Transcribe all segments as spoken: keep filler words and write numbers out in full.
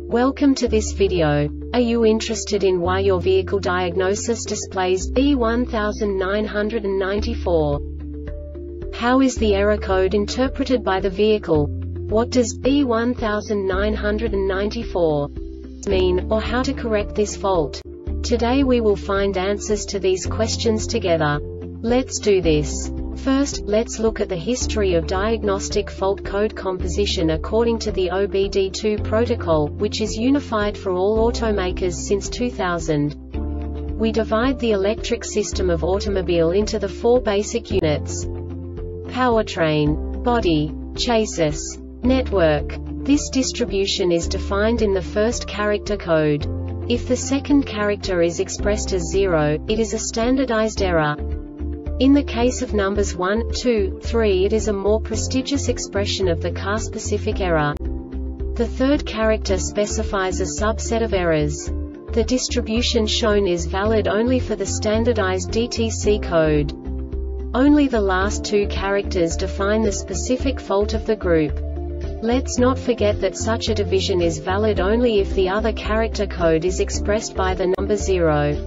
Welcome to this video. Are you interested in why your vehicle diagnosis displays B one nine nine four? How is the error code interpreted by the vehicle? What does B one nine nine four mean, or how to correct this fault? Today we will find answers to these questions together. Let's do this. First, let's look at the history of diagnostic fault code composition according to the O B D two protocol, which is unified for all automakers since two thousand. We divide the electric system of automobile into the four basic units: powertrain, body, chassis, network. This distribution is defined in the first character code. If the second character is expressed as zero, it is a standardized error. In the case of numbers one, two, three, it is a more prestigious expression of the car-specific error. The third character specifies a subset of errors. The distribution shown is valid only for the standardized D T C code. Only the last two characters define the specific fault of the group. Let's not forget that such a division is valid only if the other character code is expressed by the number zero.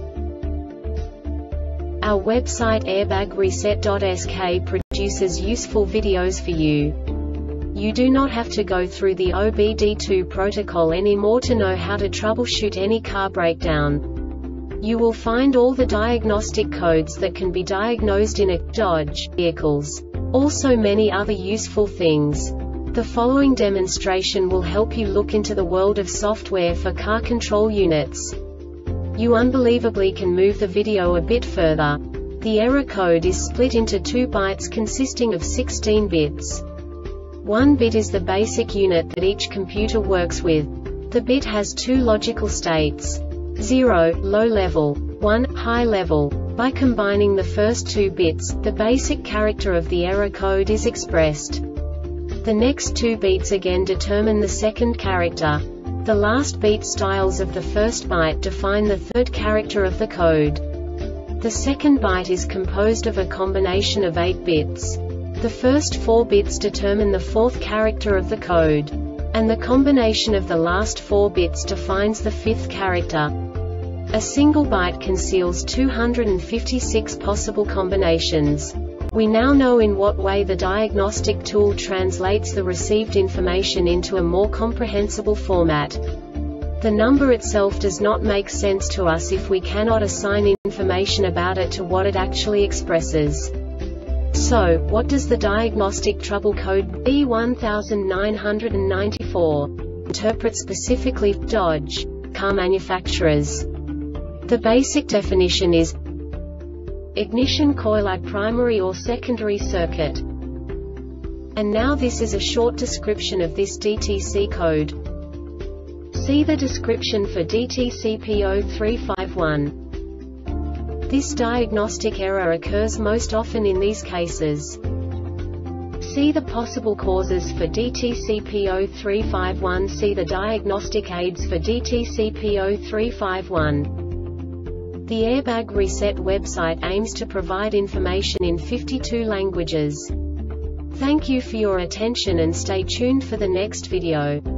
Our website airbag reset dot S K produces useful videos for you. You do not have to go through the O B D two protocol anymore to know how to troubleshoot any car breakdown. You will find all the diagnostic codes that can be diagnosed in a Dodge vehicles. Also many other useful things. The following demonstration will help you look into the world of software for car control units. You unbelievably can move the video a bit further. The error code is split into two bytes consisting of sixteen bits. One bit is the basic unit that each computer works with. The bit has two logical states: zero, low level, one, high level. By combining the first two bits, the basic character of the error code is expressed. The next two beats again determine the second character. The last beat styles of the first byte define the third character of the code. The second byte is composed of a combination of eight bits. The first four bits determine the fourth character of the code. And the combination of the last four bits defines the fifth character. A single byte conceals two hundred fifty-six possible combinations. We now know in what way the diagnostic tool translates the received information into a more comprehensible format. The number itself does not make sense to us if we cannot assign information about it to what it actually expresses. So, what does the diagnostic trouble code B one nine nine four interpret specifically for Dodge car manufacturers? The basic definition is ignition coil at primary or secondary circuit. And now this is a short description of this D T C code. See the description for D T C P zero three five one. This diagnostic error occurs most often in these cases. See the possible causes for D T C P zero three five one. See the diagnostic aids for D T C P zero three five one. The Airbag Reset website aims to provide information in fifty-two languages. Thank you for your attention and stay tuned for the next video.